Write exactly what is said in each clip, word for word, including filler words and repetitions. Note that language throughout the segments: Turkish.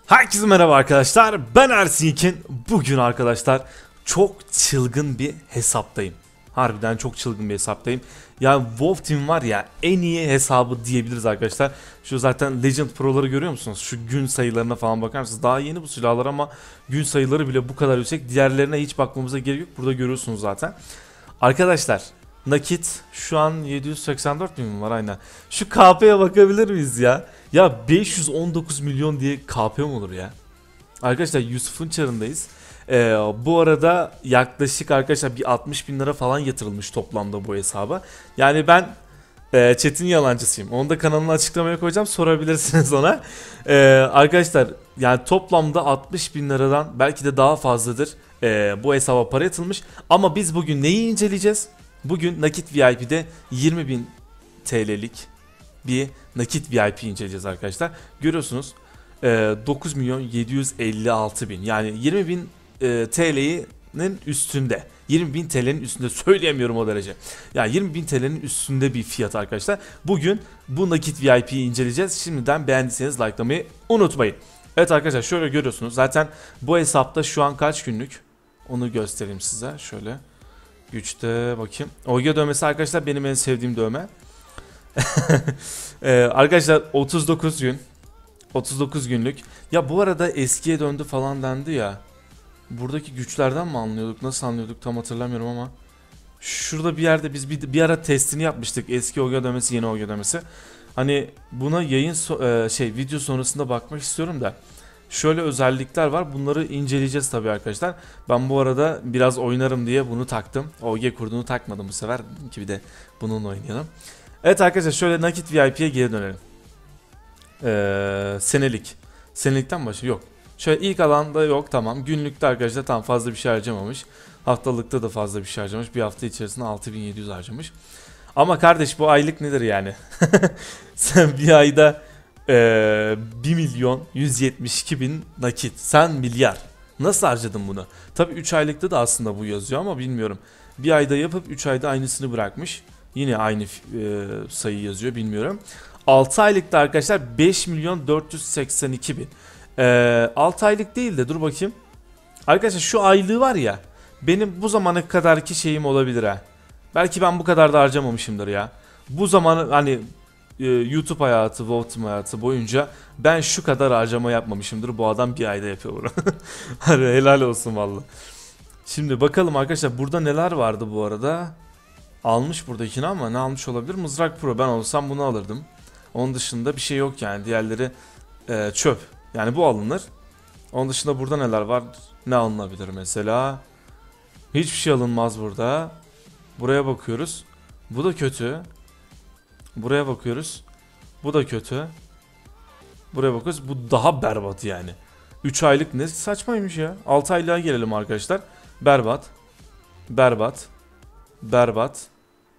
Herkese merhaba arkadaşlar, ben Ersin İkin. Bugün arkadaşlar çok çılgın bir hesaptayım. Harbiden çok çılgın bir hesaptayım. Yani Wolf Team var ya, en iyi hesabı diyebiliriz arkadaşlar. Şu zaten Legend Pro'ları görüyor musunuz? Şu gün sayılarına falan bakar mısınız? Daha yeni bu silahlar ama gün sayıları bile bu kadar yüksek. Diğerlerine hiç bakmamıza gerek yok. Burada görüyorsunuz zaten. Arkadaşlar nakit şu an yedi yüz seksen dört bin mi var, aynen. Şu K P'ye bakabilir miyiz ya? Ya beş yüz on dokuz milyon diye K P mi olur ya? Arkadaşlar Yusuf'un çarındayız. Ee, bu arada yaklaşık arkadaşlar bir altmış bin lira falan yatırılmış toplamda bu hesaba. Yani ben e, Chat'in yalancısıyım. Onu da kanalına açıklamaya koyacağım, sorabilirsiniz ona. Ee, arkadaşlar yani toplamda altmış bin liradan belki de daha fazladır e, bu hesaba para yatılmış. Ama biz bugün neyi inceleyeceğiz? Bugün nakit V I P'de yirmi bin T L'lik bir nakit V I P inceleyeceğiz arkadaşlar. Görüyorsunuz e, dokuz milyon yedi yüz elli altı bin, yani yirmi bin e, T L'nin üstünde. yirmi bin T L'nin üstünde, söyleyemiyorum o derece. Yani yirmi bin T L'nin üstünde bir fiyat arkadaşlar. Bugün bu nakit V I P'yi inceleyeceğiz. Şimdiden beğendiyseniz likelamayı unutmayın. Evet arkadaşlar, şöyle görüyorsunuz. Zaten bu hesapta şu an kaç günlük? Onu göstereyim size. Şöyle güçte bakayım. O G dövmesi arkadaşlar benim en sevdiğim dövme. ee, arkadaşlar otuz dokuz gün. otuz dokuz günlük. Ya bu arada eskiye döndü falan dendi ya. Buradaki güçlerden mi anlıyorduk? Nasıl anlıyorduk tam hatırlamıyorum ama. Şurada bir yerde biz bir, bir ara testini yapmıştık. Eski O G dövmesi, yeni O G dövmesi. Hani buna yayın so e, şey video sonrasında bakmak istiyorum da. Şöyle özellikler var. Bunları inceleyeceğiz tabii arkadaşlar. Ben bu arada biraz oynarım diye bunu taktım. O G kurduğunu takmadım bu sefer. Dedim ki bir de bununla oynayalım. Evet arkadaşlar, şöyle nakit V I P'ye geri dönelim. Ee, senelik. Senelikten başlıyor. Yok. Şöyle ilk alanda yok, tamam. Günlükte arkadaşlar tam fazla bir şey harcamamış. Haftalıkta da fazla bir şey harcamış. Bir hafta içerisinde altı bin yedi yüz harcamış. Ama kardeş bu aylık nedir yani? Sen bir ayda ee, bir milyon yüz yetmiş iki bin nakit. Sen milyar. Nasıl harcadın bunu? Tabii üç aylıkta da aslında bu yazıyor ama bilmiyorum. Bir ayda yapıp üç ayda aynısını bırakmış. Yine aynı e, sayı yazıyor, bilmiyorum. altı aylıkta arkadaşlar beş milyon dört yüz seksen iki bin. Ee, altı aylık değil de dur bakayım. Arkadaşlar şu aylığı var ya, benim bu zamana kadarki şeyim olabilir ha. Belki ben bu kadar da harcamamışımdır ya. Bu zaman hani e, YouTube hayatı, Voltim hayatı boyunca ben şu kadar harcama yapmamışımdır. Bu adam bir ayda yapıyor bunu. Hadi helal olsun valla. Şimdi bakalım arkadaşlar, burada neler vardı bu arada. Almış buradakini ama ne almış olabilir? Mızrak Pro, ben olsam bunu alırdım. Onun dışında bir şey yok yani. Diğerleri e, çöp. Yani bu alınır. Onun dışında burada neler var? Ne alınabilir mesela? Hiçbir şey alınmaz burada. Buraya bakıyoruz. Bu da kötü. Buraya bakıyoruz. Bu da kötü. Buraya bakıyoruz. Bu daha berbat yani. üç aylık ne saçmaymış ya. altı aylığa gelelim arkadaşlar. Berbat. Berbat. Berbat.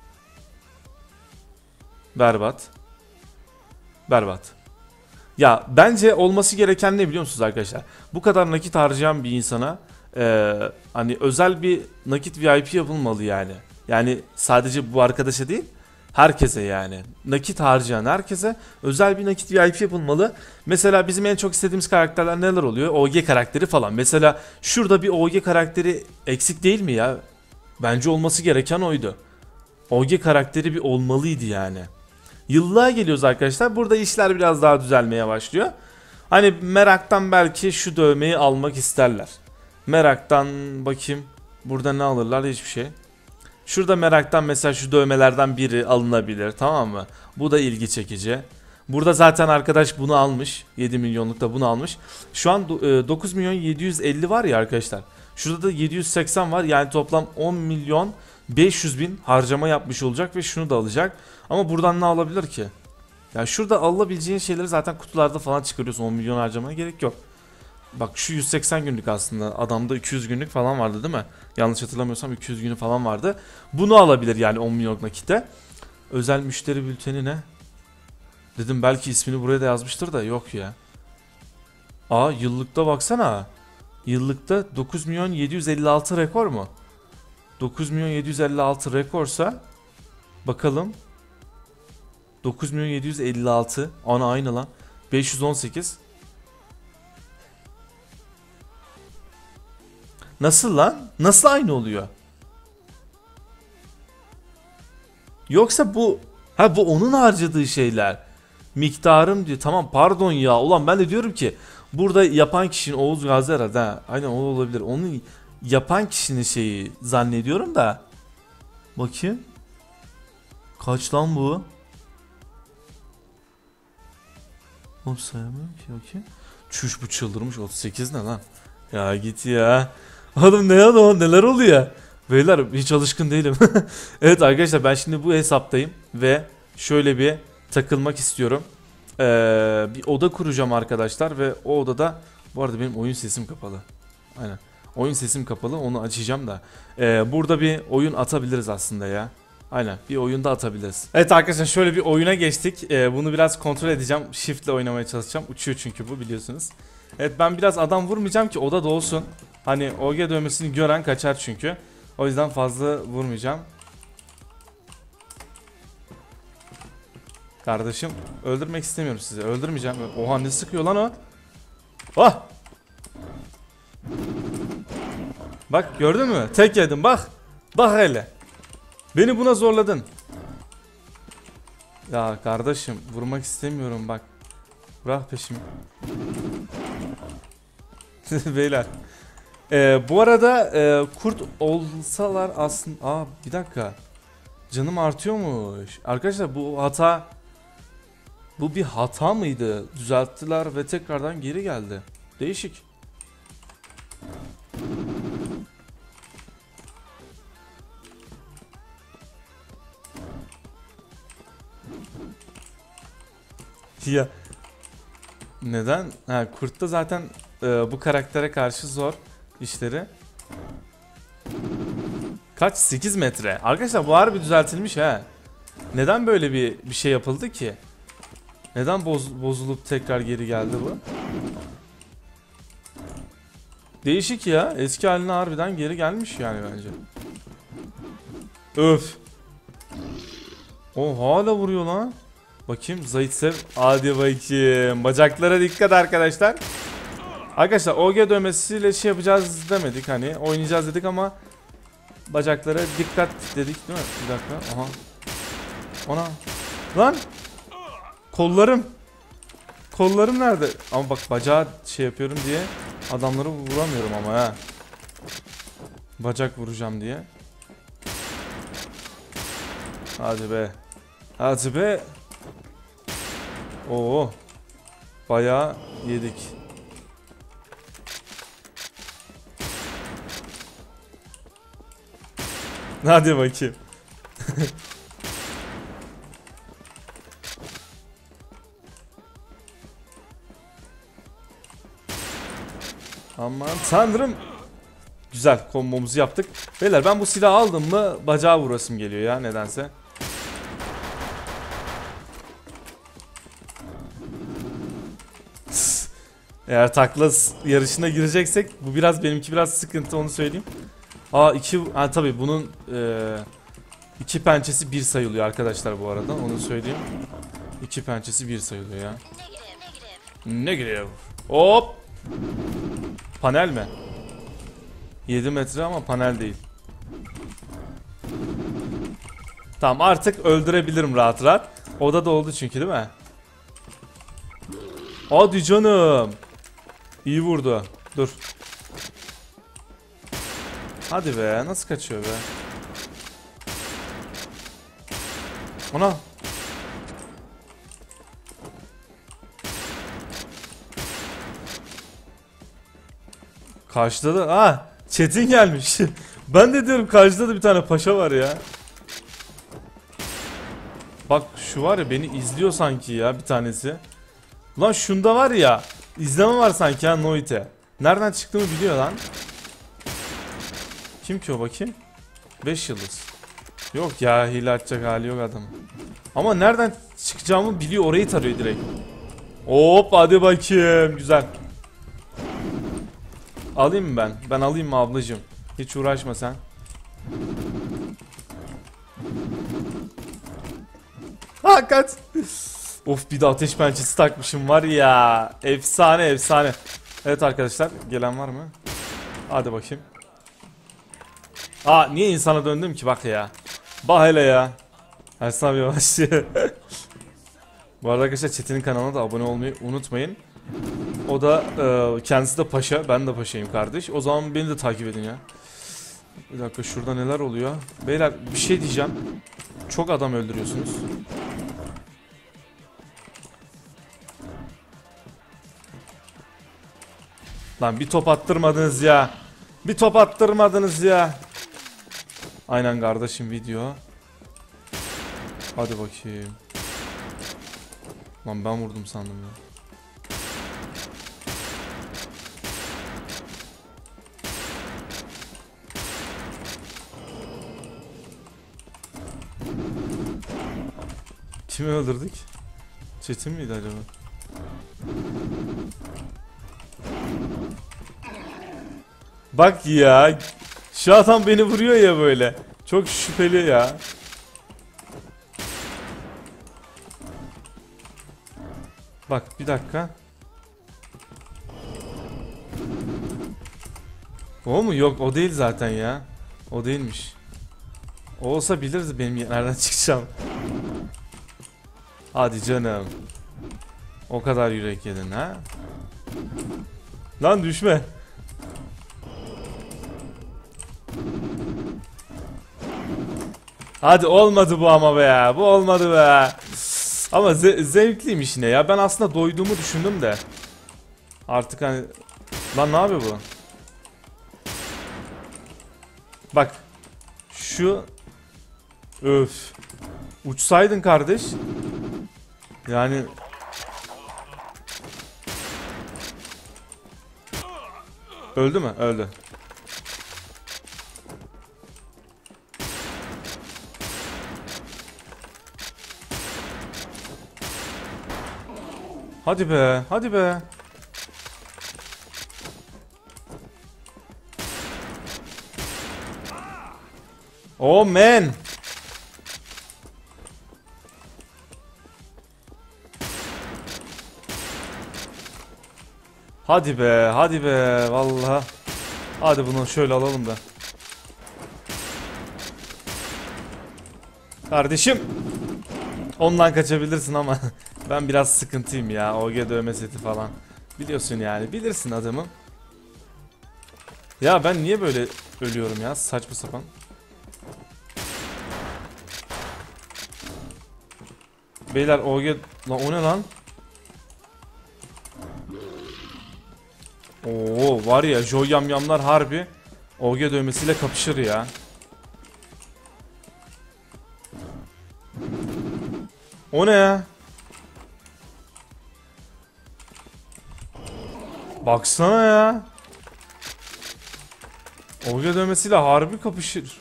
Berbat. Berbat. Ya bence olması gereken ne biliyor musunuz arkadaşlar? Bu kadar nakit harcayan bir insana e, hani özel bir nakit V I P yapılmalı yani. Yani sadece bu arkadaşa değil, herkese yani. Nakit harcayan herkese özel bir nakit V I P yapılmalı. Mesela bizim en çok istediğimiz karakterler neler oluyor? O G karakteri falan. Mesela şurada bir O G karakteri eksik değil mi ya? Bence olması gereken oydu. O G karakteri bir olmalıydı yani. Yıllığa geliyoruz arkadaşlar. Burada işler biraz daha düzelmeye başlıyor. Hani meraktan belki şu dövmeyi almak isterler. Meraktan bakayım. Burada ne alırlar? Hiçbir şey. Şurada meraktan mesela şu dövmelerden biri alınabilir, tamam mı? Bu da ilgi çekici. Burada zaten arkadaş bunu almış. yedi milyonluk da bunu almış. Şu an dokuz milyon yedi yüz elli var ya arkadaşlar. Şurada da yedi yüz seksen var. Yani toplam on milyon beş yüz bin harcama yapmış olacak ve şunu da alacak. Ama buradan ne alabilir ki? Yani şurada alabileceğin şeyleri zaten kutularda falan çıkarıyorsun. on milyon harcamaya gerek yok. Bak şu yüz seksen günlük aslında. Adamda iki yüz günlük falan vardı değil mi? Yanlış hatırlamıyorsam iki yüz günü falan vardı. Bunu alabilir yani on milyon nakitte. Özel müşteri bülteni ne? Dedim belki ismini buraya da yazmıştır da yok ya. Aa, yıllıkta baksana. Yıllıkta dokuz milyon yedi yüz elli altı rekor mu? dokuz milyon yedi yüz elli altı rekorsa bakalım. dokuz milyon yedi yüz elli altı. Ana aynı lan. beş yüz on sekiz. Nasıl lan? Nasıl aynı oluyor? Yoksa bu... Ha bu onun harcadığı şeyler. Miktarım diyor. Tamam pardon ya. Ulan ben de diyorum ki burada yapan kişinin Oğuz Gazi herhalde. Ha. Aynen o olabilir. Onu yapan kişinin şeyi zannediyorum da. Bakayım. Kaç lan bu? Oğlum sayamıyorum ki bakayım. Çüş bu çıldırmış. otuz sekiz ne lan? Ya git ya. Oğlum ne ya o neler oluyor? Beyler hiç alışkın değilim. Evet arkadaşlar ben şimdi bu hesaptayım. Ve şöyle bir takılmak istiyorum. Ee, bir oda kuracağım arkadaşlar. Ve o odada bu arada benim oyun sesim kapalı. Aynen. Oyun sesim kapalı onu açacağım da. Ee, burada bir oyun atabiliriz aslında ya. Aynen bir oyunda atabiliriz. Evet arkadaşlar şöyle bir oyuna geçtik. Ee, bunu biraz kontrol edeceğim. Shift ile oynamaya çalışacağım. Uçuyor çünkü bu biliyorsunuz. Evet ben biraz adam vurmayacağım ki oda dolsun. Hani O G dövmesini gören kaçar çünkü. O yüzden fazla vurmayacağım. Kardeşim öldürmek istemiyorum sizi. Öldürmeyeceğim. Oha ne sıkıyor lan o? Oh! Bak gördün mü? Tek yedim bak. Bak hele. Beni buna zorladın. Ya kardeşim vurmak istemiyorum bak. Bırak peşimi. Beyler. Ee, bu arada e, kurt olsalar aslında... Aa bir dakika. Canım artıyormuş. Arkadaşlar bu hata... Bu bir hata mıydı? Düzelttiler ve tekrardan geri geldi. Değişik. Ya neden? Ha, kurtta zaten e, bu karaktere karşı zor işleri. Kaç? sekiz metre. Arkadaşlar bu harbi düzeltilmiş ha. Neden böyle bir bir şey yapıldı ki? Neden boz, bozulup tekrar geri geldi bu? Değişik ya. Eski haline harbiden geri gelmiş yani bence. Öf. O hala vuruyor lan. Bakayım Zaytsev. Hadi bakayım. Bacaklara dikkat arkadaşlar. Arkadaşlar O G dövmesiyle şey yapacağız demedik hani. Oynayacağız dedik ama bacaklara dikkat dedik değil mi? Bir dakika. Aha. Ona. Lan. Kollarım. Kollarım nerede? Ama bak bacağı şey yapıyorum diye adamları vuramıyorum ama ha. Bacak vuracağım diye. Hadi be. Hadi be. Oo. Bayağı yedik. Hadi bakayım. Aman tanrım. Güzel kombomuzu yaptık. Beyler ben bu silahı aldım mı bacağı vurasım geliyor ya nedense. Eğer takla yarışına gireceksek bu biraz benimki biraz sıkıntı onu söyleyeyim. Aa iki ha tabii bunun e, iki pençesi bir sayılıyor arkadaşlar bu arada onu söyleyeyim. İki pençesi bir sayılıyor ya. Negative. Hop. Panel mi? yedi metre ama panel değil. Tamam artık öldürebilirim rahat rahat. Oda da oldu çünkü değil mi? Hadi canım. İyi vurdu. Dur. Hadi be nasıl kaçıyor be? Ona. Karşıda da ah Çetin gelmiş. Ben de diyorum karşıda da bir tane paşa var ya. Bak şu var ya beni izliyor sanki ya bir tanesi. Lan şunda var ya izleme var sanki ha Noite. Nereden çıktığımı biliyor lan. Kim ki o bakayım? beş yıldız. Yok ya hile atacak hali yok adam. Ama nereden çıkacağımı biliyor orayı tarıyor direkt. Hop hadi bakayım güzel. Alayım mı ben? Ben alayım mı ablacığım? Hiç uğraşma sen. Hakikat. Of bir de ateş pençesi takmışım var ya. Efsane efsane. Evet arkadaşlar gelen var mı? Hadi bakayım. Aa niye insana döndüm ki bak ya. Bak hele ya. Ersan abi yavaş. Bu arada arkadaşlar Çetin'in kanalına da abone olmayı unutmayın. O da e, kendisi de paşa. Ben de paşayım kardeş. O zaman beni de takip edin ya. Bir dakika şurada neler oluyor? Beyler bir şey diyeceğim. Çok adam öldürüyorsunuz. Lan bir top attırmadınız ya. Bir top attırmadınız ya. Aynen kardeşim video. Hadi bakayım. Lan ben vurdum sandım ya. Kimi öldürdük? Çetin miydi acaba? Bak ya. Şu adam beni vuruyor ya böyle. Çok şüpheli ya. Bak bir dakika. O mu? Yok o değil zaten ya. O değilmiş. O olsa bilirdi benim nereden çıkacağım. Hadi canım. O kadar yürek yedin ha. Lan düşme. Hadi olmadı bu ama be ya. Bu olmadı be. Ama ze zevkliymiş yine ya. Ben aslında doyduğumu düşündüm de. Artık hani... Lan ne yapıyor bu? Bak. Şu... Öf. Uçsaydın kardeş. Yani... Öldü mü? Öldü. Hadi be, hadi be. Oh man. Hadi be, hadi be vallahi. Hadi bunu şöyle alalım da. Kardeşim. Ondan kaçabilirsin ama ben biraz sıkıntıyım ya. O G dövme seti falan. Biliyorsun yani. Bilirsin adamı. Ya ben niye böyle ölüyorum ya? Saçma sapan. Beyler O G... Lan o ne lan? Oo var ya Joy Yamyamlar harbi O G dövmesiyle kapışır ya. O ne ya? Baksana ya. O G dövmesiyle harbi kapışır.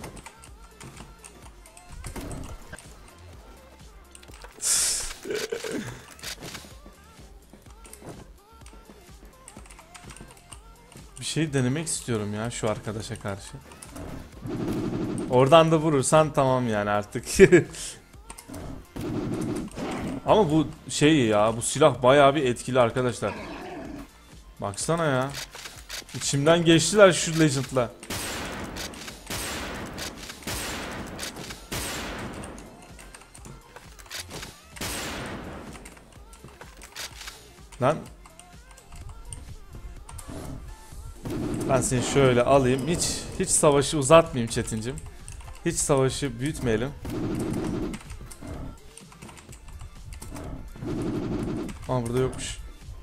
Bir şey denemek istiyorum ya şu arkadaşa karşı. Oradan da vurursan tamam yani artık. Ama bu şey ya, bu silah bayağı bir etkili arkadaşlar. Baksana ya. İçimden geçtiler şu Legend'la. Lan. Ben seni şöyle alayım. Hiç hiç savaşı uzatmayayım Çetincim. Hiç savaşı büyütmeyelim. Aa burada yokmuş.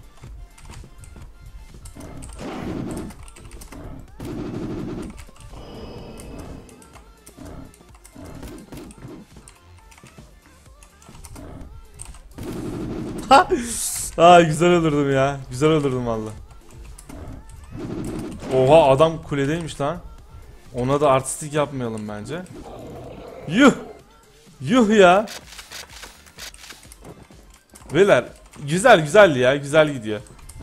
Aa güzel öldürdüm ya. Güzel öldürdüm valla. Oha adam kuledeymiş lan. Ona da artistik yapmayalım bence. Yuh. Yuh ya. Beyler güzel güzel ya, güzel gidiyor.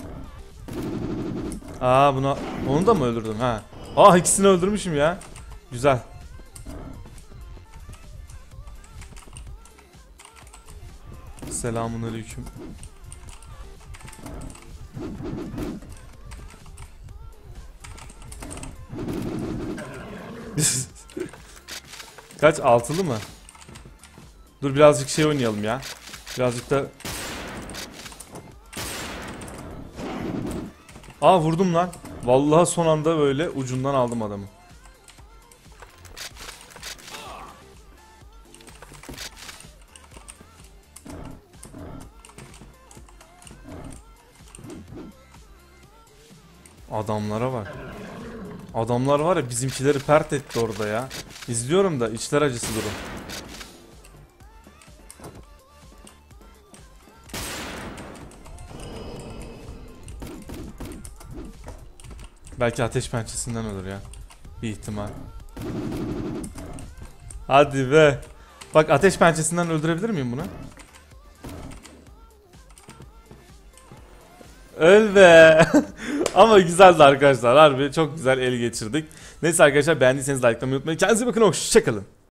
Aa buna onu da mı öldürdüm ha? Aa ikisini öldürmüşüm ya. Güzel. Selamünaleyküm. Kaç? Altılı mı? Dur birazcık şey oynayalım ya. Birazcık da... Aa vurdum lan. Vallahi son anda böyle ucundan aldım adamı. Adamlara bak. Adamlar var ya bizimkileri pert etti orada ya. İzliyorum da içler acısı durum. Belki ateş pençesinden olur ya. Bir ihtimal. Hadi be. Bak ateş pençesinden öldürebilir miyim bunu? Öl be. Ama güzeldi arkadaşlar. Harbi çok güzel el geçirdik. Neyse arkadaşlar beğendiyseniz likelamayı unutmayın. Kendinize bakın. Hoşçakalın.